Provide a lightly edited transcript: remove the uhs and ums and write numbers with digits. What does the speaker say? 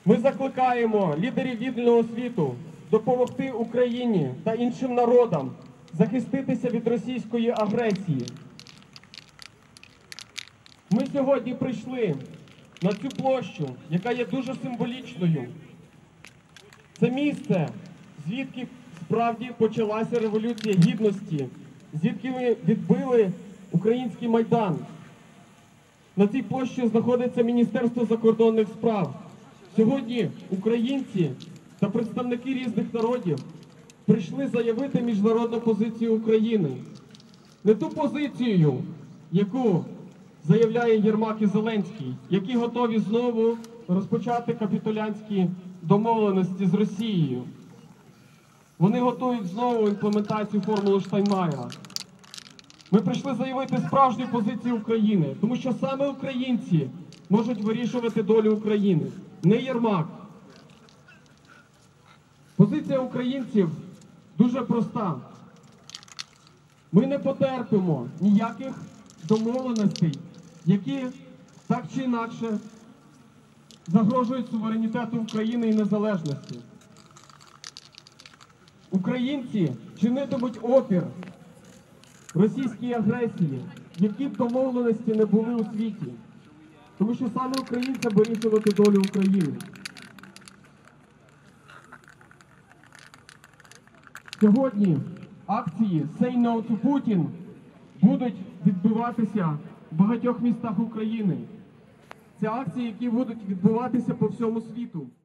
Ми закликаємо лідерів вільного світу допомогти Україні та іншим народам захиститися від російської агресії. Ми сьогодні прийшли на цю площу, яка є дуже символічною. Це місце, звідки справді почалася Революція Гідності, звідки ми відбили український Майдан. На цій площі знаходиться Міністерство закордонних справ. Сьогодні українці та представники різних народів прийшли заявити міжнародну позицію України. Не ту позицію, яку заявляє Єрмак і Зеленський, які готові знову розпочати капітулянтські домовленості з Росією. Вони готують знову імплементацію формули Штайнмайєра. Ми прийшли заявити справжню позицію України, тому що саме українці можуть вирішувати долю України, не Єрмак. Позиція українців дуже проста. Ми не потерпимо ніяких домовленостей, які так чи інакше загрожують суверенітету України і незалежності. Українці чинитимуть опір російській агресії, які б домовленості не були у світі. Тому що саме українцям вирішувати долю України. Сьогодні акції «Say no to Putin» будуть відбуватися в багатьох містах України. Це акції, які будуть відбуватися по всьому світу.